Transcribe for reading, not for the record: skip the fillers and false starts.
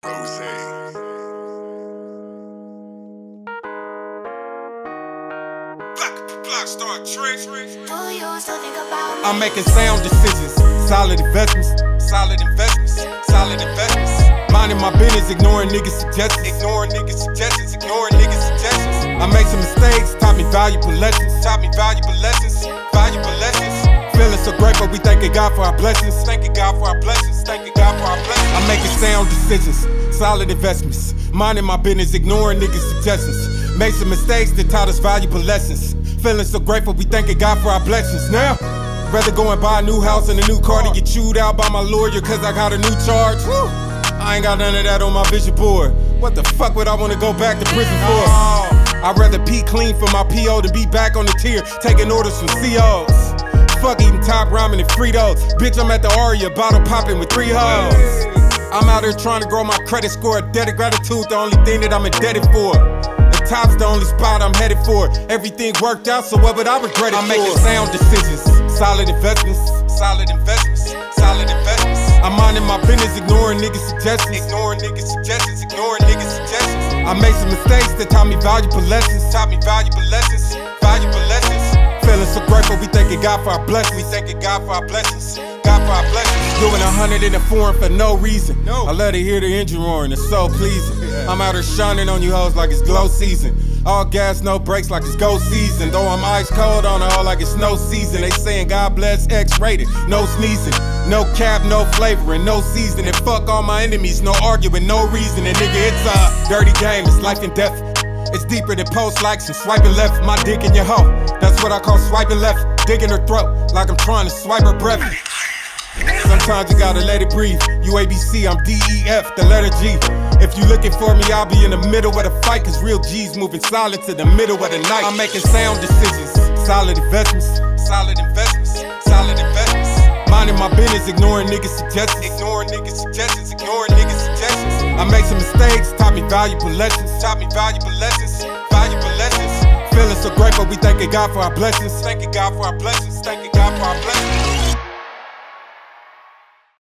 Rose. I'm making sound decisions, solid investments, solid investments, solid investments. Minding my business, ignoring niggas' suggestions, ignoring niggas' suggestions, ignoring niggas' suggestions. I make some mistakes, taught me valuable lessons, taught me valuable lessons, valuable lessons. Feeling so grateful, we thanking God for our blessings, thanking God for our blessings, thanking God for our blessings. I'm making sound decisions, solid investments. Minding my business, ignoring niggas' suggestions. Made some mistakes that taught us valuable lessons. Feeling so grateful, we thanking God for our blessings. Now, rather go and buy a new house and a new car to get chewed out by my lawyer cause I got a new charge. I ain't got none of that on my vision board. What the fuck would I wanna go back to prison for? I'd rather be clean for my PO than be back on the tier, taking orders from COs. Fuck eating top ramen and Fritos. Bitch, I'm at the Aria, bottle popping with 3 hoes. I'm out here trying to grow my credit score. A debt of gratitude, the only thing that I'm indebted for. The top's the only spot I'm headed for. Everything worked out, so what would I regret it for? I'm making sound decisions, solid investments, solid investments, solid investments. I'm minding my business, ignoring niggas' suggestions, ignoring niggas' suggestions, ignoring niggas' suggestions. I made some mistakes that taught me valuable lessons, taught me valuable lessons, valuable lessons. Feeling so grateful, we thanking God for our blessings, we thanking God for our blessings, God for our blessings. Doing 100 in the foreign for no reason. I love to hear the engine roaring, it's so pleasing. I'm out here shining on you hoes like it's glow season. All gas, no brakes like it's go season. Though I'm ice cold on it all like it's snow season. They saying God bless X-rated, no sneezing. No cap, no flavoring, no seasoning. Fuck all my enemies, no arguing, no reasoning. Nigga, it's a dirty game, it's life and death. It's deeper than post likes and swiping left. My dick in your hoe, that's what I call swiping left. Digging her throat like I'm trying to swipe her breath. Sometimes you gotta let it breathe. UABC, I'm DEF, the letter G. If you looking for me, I'll be in the middle of the fight. Cause real G's moving silent to the middle of the night. I'm making sound decisions, solid investments, solid investments, solid investments. Minding my business, ignoring niggas' suggestions, ignoring niggas' suggestions, ignoring niggas' suggestions. I made some mistakes, taught me valuable lessons, taught me valuable lessons, valuable lessons. Feeling so grateful, we thanking God for our blessings, thanking God for our blessings, thanking God for our blessings.